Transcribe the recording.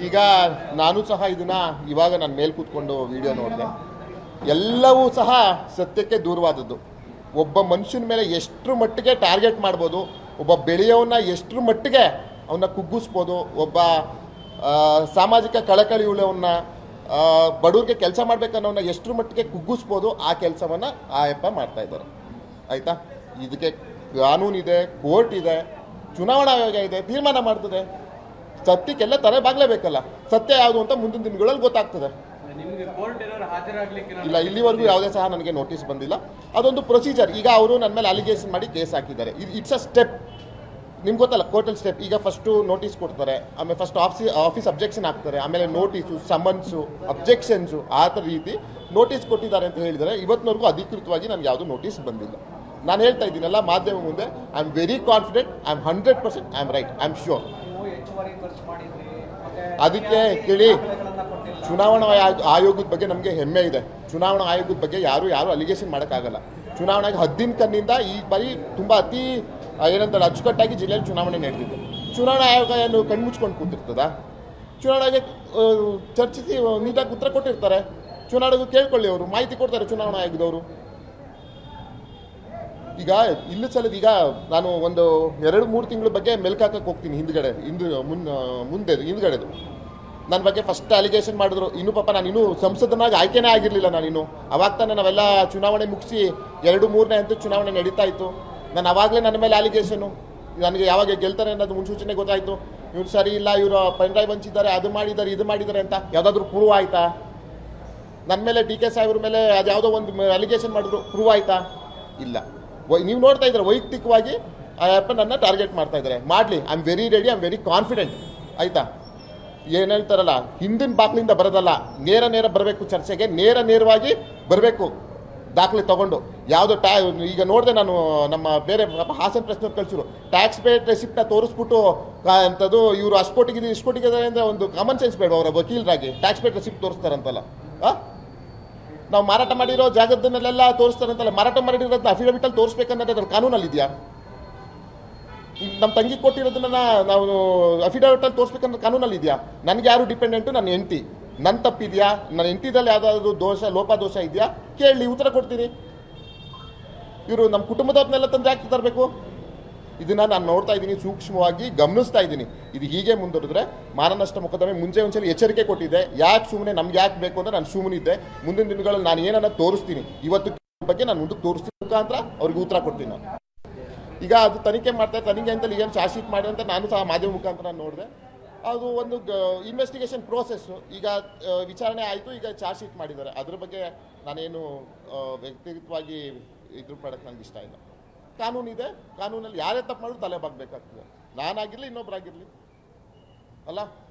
ಈಗ ನಾನು ಸಹ ಇದನ್ನ ಇವಾಗ ನಾನು ಮೇಲೆ ಕೂತ್ಕೊಂಡು ವಿಡಿಯೋ ನೋಡಿದೆ. ಎಲ್ಲವೂ ಸಹ ಸತ್ಯಕ್ಕೆ ದೂರವಾದದ್ದು. ಒಬ್ಬ ಮನುಷ್ಯನ ಮೇಲೆ ಎಷ್ಟರ ಮಟ್ಟಿಗೆ ಟಾರ್ಗೆಟ್ ಮಾಡ್ಬೋದು, ಒಬ್ಬ ಬೆಳೆಯೋನ್ನ ಎಷ್ಟರ ಮಟ್ಟಿಗೆ ಅವನ್ನ ಕುಗ್ಗಿಸ್ಬೋದು, ಒಬ್ಬ ಸಾಮಾಜಿಕ ಕಳಕಳಿ ಉಳ್ಳವನ್ನ ಬಡವ್ರಿಗೆ ಕೆಲಸ ಮಾಡ್ಬೇಕನ್ನೋನ್ನ ಎಷ್ಟರ ಮಟ್ಟಿಗೆ ಕುಗ್ಗಿಸ್ಬೋದು, ಆ ಕೆಲಸವನ್ನು ಆ ಯಪ್ಪ ಮಾಡ್ತಾ ಇದ್ದಾರೆ. ಆಯಿತಾ? ಇದಕ್ಕೆ ಕಾನೂನಿದೆ, ಕೋರ್ಟ್ ಇದೆ, ಚುನಾವಣಾ ಆಯೋಗ ಇದೆ, ತೀರ್ಮಾನ ಮಾಡ್ತದೆ. ಸತ್ಯಕ್ಕೆಲ್ಲ ತಲೆ ಬಾಗ್ಲೇಬೇಕಲ್ಲ. ಸತ್ಯ ಯಾವುದು ಅಂತ ಮುಂದಿನ ದಿನಗಳಲ್ಲಿ ಗೊತ್ತಾಗ್ತದೆ. ಇಲ್ಲ, ಇಲ್ಲಿವರೆಗೂ ಯಾವುದೇ ಸಹ ನನಗೆ ನೋಟಿಸ್ ಬಂದಿಲ್ಲ. ಅದೊಂದು ಪ್ರೊಸೀಜರ್. ಈಗ ಅವರು ನನ್ನ ಮೇಲೆ ಅಲಿಗೇಷನ್ ಮಾಡಿ ಕೇಸ್ ಹಾಕಿದ್ದಾರೆ. It's a step. ನಿಮ್ಗೆ ಗೊತ್ತಲ್ಲ ಕೋರ್ಟಲ್ ಸ್ಟೆಪ್. ಈಗ ಫಸ್ಟು ನೋಟಿಸ್ ಕೊಡ್ತಾರೆ, ಆಮೇಲೆ ಫಸ್ಟ್ ಆಫೀಸ್ ಅಬ್ಜೆಕ್ಷನ್ ಹಾಕ್ತಾರೆ, ಆಮೇಲೆ ನೋಟಿಸು, ಸಮನ್ಸು, ಅಬ್ಜೆಕ್ಷನ್ಸು, ಆ ಥರ ರೀತಿ ನೋಟಿಸ್ ಕೊಟ್ಟಿದ್ದಾರೆ ಅಂತ ಹೇಳಿದರೆ ಇವತ್ತಿನವರೆಗೂ ಅಧಿಕೃತವಾಗಿ ನನಗೆ ಯಾವುದೂ ನೋಟಿಸ್ ಬಂದಿಲ್ಲ. ನಾನು ಹೇಳ್ತಾ ಇದ್ದೀನಲ್ಲ ಮಾಧ್ಯಮ ಮುಂದೆ, I am very confident, I am 100% I am right, I am sure. ಅದಕ್ಕೆ ಕೇಳಿ, ಚುನಾವಣಾ ಆಯೋಗದ ಬಗ್ಗೆ ನಮಗೆ ಹೆಮ್ಮೆ ಇದೆ. ಚುನಾವಣಾ ಆಯೋಗದ ಬಗ್ಗೆ ಯಾರು ಅಲಿಗೇಷನ್ ಮಾಡೋಕ್ಕಾಗಲ್ಲ. ಚುನಾವಣಾ ಹದ್ದಿನ ಕಣ್ಣಿಂದ ಈ ಬಾರಿ ತುಂಬ ಅತಿ ಏನಂತಾರೆ ಅಚ್ಚುಕಟ್ಟಾಗಿ ಜಿಲ್ಲೆಯಲ್ಲಿ ಚುನಾವಣೆ ನಡೆದಿದೆ. ಚುನಾವಣಾ ಆಯೋಗ ಏನು ಕಣ್ಮುಚ್ಕೊಂಡು ಕೂತಿರ್ತದ? ಚುನಾವಣೆಗೆ ಚರ್ಚಿಸಿ ನೀಟಾಗಿ ಉತ್ತರ ಕೊಟ್ಟಿರ್ತಾರೆ. ಚುನಾವಣೆಗೂ ಕೇಳ್ಕೊಳ್ಳಿ, ಅವರು ಮಾಹಿತಿ ಕೊಡ್ತಾರೆ ಚುನಾವಣಾ ಆಯೋಗದವರು. ಈಗ ಇಲ್ಲ ಸಲದ ಈಗ ನಾನು ಒಂದು 2-3 ತಿಂಗಳ ಬಗ್ಗೆ ಮೆಲ್ಕಾಕಕ್ಕೆ ಹೋಗ್ತೀನಿ ಹಿಂದ್ಗಡೆದು ನನ್ನ ಬಗ್ಗೆ ಫಸ್ಟ್ ಅಲಿಗೇಷನ್ ಮಾಡಿದ್ರು. ಇನ್ನೂ ಪಾಪ ನಾನು ಇನ್ನೂ ಸಂಸದನಾಗಿ ಆಯ್ಕೆನೇ ಆಗಿರಲಿಲ್ಲ. ನಾನಿನ್ನು ಅವಾಗ ತಾನೇ ನಾವೆಲ್ಲ ಚುನಾವಣೆ ಮುಗಿಸಿ 2-3ನೇ ಹಂತ ಚುನಾವಣೆ ನಡೀತಾ ಇತ್ತು. ನಾನು ಅವಾಗಲೇ ನನ್ನ ಮೇಲೆ ಅಲಿಗೇಷನು, ನನಗೆ ಯಾವಾಗ ಗೆಲ್ತಾರೆ ಅನ್ನೋದು ಮುನ್ಸೂಚನೆ ಗೊತ್ತಾಯಿತು. ಇವ್ರು ಸರಿ ಇಲ್ಲ, ಇವರು ಪೆನ್ಡ್ರೈವ್ ಹಂಚಿದ್ದಾರೆ, ಅದು ಮಾಡಿದ್ದಾರೆ, ಇದು ಮಾಡಿದ್ದಾರೆ ಅಂತ ಯಾವುದಾದ್ರೂ ಪ್ರೂವ್ ಆಯಿತಾ? ನನ್ನ ಮೇಲೆ DK ಸಾಹೇಬ್ರ ಮೇಲೆ ಅದು ಯಾವುದೋ ಒಂದು ಅಲಿಗೇಷನ್ ಮಾಡಿದ್ರು, ಪ್ರೂವ್ ಆಯಿತಾ? ಇಲ್ಲ. ನೀವು ನೋಡ್ತಾ ಇದ್ದಾರೆ ವೈಯಕ್ತಿಕವಾಗಿ ಆ ಆ್ಯಪ್ ನನ್ನ ಟಾರ್ಗೆಟ್ ಮಾಡ್ತಾ ಇದ್ದಾರೆ. ಮಾಡಲಿ, I am very ready, I am very confident. ಆಯಿತಾ? ಏನು ಹೇಳ್ತಾರಲ್ಲ, ಹಿಂದಿನ ಬಾಕ್ಲಿಂದ ಬರೋದಲ್ಲ, ನೇರ ಬರಬೇಕು ಚರ್ಚೆಗೆ, ನೇರವಾಗಿ ಬರಬೇಕು ದಾಖಲೆ ತೊಗೊಂಡು. ಯಾವುದೋ ಈಗ ನೋಡಿದೆ ನಾನು, ನಮ್ಮ ಬೇರೆ ಹಾಸನ ಪ್ರಶ್ನೆ ಕಳಿಸಿದ್ರು, ಟ್ಯಾಕ್ಸ್ ಪೇಡ್ ರೆಸಿಪ್ಟನ್ನ ತೋರಿಸ್ಬಿಟ್ಟು ಅಂಥದ್ದು ಇವರು ಅಷ್ಟು ಕೊಟ್ಟಿಗಿದೆ ಇಷ್ಟು ಕೊಟ್ಟಿದ್ದಾರೆ ಅಂದರೆ ಒಂದು ಕಾಮನ್ ಸೆನ್ಸ್ ಬೇಡ ಅವರ ವಕೀಲರಾಗಿ. ಟ್ಯಾಕ್ಸ್ ಪೇಡ್ ರೆಸಿಪ್ಟ್ ತೋರಿಸ್ತಾರಂತಲ್ಲ, ನಾವು ಮಾರಾಟ ಮಾಡಿರೋ ಜಾಗದನ್ನೆಲ್ಲ ತೋರಿಸ್ತಾರಂತಲ್ಲ, ಮಾರಾಟ ಮಾಡಿರೋದನ್ನ ಅಫಿಡವಿಟಲ್ಲಿ ತೋರಿಸ್ಬೇಕನ್ನೋದು ಅದ್ರ ಕಾನೂನಲ್ಲಿ ಇದೆಯಾ? ನಮ್ಮ ತಂಗಿ ಕೊಟ್ಟಿರೋದನ್ನ ನಾವು ಅಫಿಡವಿಟಲ್ಲಿ ತೋರಿಸ್ಬೇಕನ್ನೋ ಕಾನೂನಲ್ಲಿ ಇದೆಯಾ? ನನಗೆ ಯಾರು ಡಿಪೆಂಡೆಂಟು? ನನ್ನ ಹೆಂಡತಿ. ನನ್ನ ತಪ್ಪಿದೆಯಾ? ನನ್ನ ಹೆಂಡತಿದಲ್ಲಿ ಯಾವುದಾದ್ರು ಲೋಪದೋಷ ಇದೆಯಾ? ಕೇಳಿ, ಉತ್ತರ ಕೊಡ್ತೀನಿ. ಇವರು ನಮ್ಮ ಕುಟುಂಬದವ್ರನ್ನೆಲ್ಲ ತಂದು ಯಾಕೆ ತರಬೇಕು? ಇದನ್ನು ನಾನು ನೋಡ್ತಾ ಇದ್ದೀನಿ, ಸೂಕ್ಷ್ಮವಾಗಿ ಗಮನಿಸ್ತಾ ಇದ್ದೀನಿ. ಇದು ಹೀಗೆ ಮುಂದುವರೆದ್ರೆ ಮಾನನಷ್ಟ ಮೊಕದ್ದಮೆ ಮುಂಚೆ ಒಂದ್ಸಲ ಎಚ್ಚರಿಕೆ ಕೊಟ್ಟಿದ್ದೆ. ಯಾಕೆ ಸುಮ್ಮನೆ, ನಮ್ಗೆ ಯಾಕೆ ಬೇಕು ಅಂತ ನಾನು ಸುಮ್ಮನಿದ್ದೆ. ಮುಂದಿನ ದಿನಗಳಲ್ಲಿ ನಾನು ಏನನ್ನ ತೋರಿಸ್ತೀನಿ, ಇವತ್ತು ಬಗ್ಗೆ ನಾನು ಮುಂದಕ್ಕೆ ತೋರಿಸ್ತೀನಿ ಮುಖಾಂತರ ಅವ್ರಿಗೆ ಉತ್ತರ ಕೊಡ್ತೀನಿ. ನಾನು ಈಗ ಅದು ತನಿಖೆ ಮಾಡ್ತಾರೆ, ತನಿಖೆ ಅಂತ ಏನು ಚಾರ್ಜ್ ಶೀಟ್ ಮಾಡಿ ಅಂತ ನಾನು ಸಹ ಮಾಧ್ಯಮ ಮುಖಾಂತರ ನೋಡಿದೆ. ಅದು ಒಂದು ಇನ್ವೆಸ್ಟಿಗೇಷನ್ ಪ್ರೋಸೆಸ್ಸು. ಈಗ ವಿಚಾರಣೆ ಆಯಿತು, ಈಗ ಚಾರ್ಜ್ ಶೀಟ್ ಮಾಡಿದ್ದಾರೆ. ಅದ್ರ ಬಗ್ಗೆ ನಾನೇನು ವ್ಯಕ್ತಿಗತವಾಗಿ ಇದ್ರ ಮಾಡೋಕ್ಕೆ ನನಗೆ ಇಷ್ಟ ಇಲ್ಲ. ಕಾನೂನಿದೆ, ಕಾನೂನಲ್ಲಿ ಯಾರೇ ತಪ್ಪು ಮಾಡಿದ್ರು ತಲೆ ಬಾಗಬೇಕಾಗ್ತದೆ. ನಾನಾಗಿರಲಿ, ಇನ್ನೊಬ್ಬರಾಗಿರಲಿ ಅಲ್ಲ.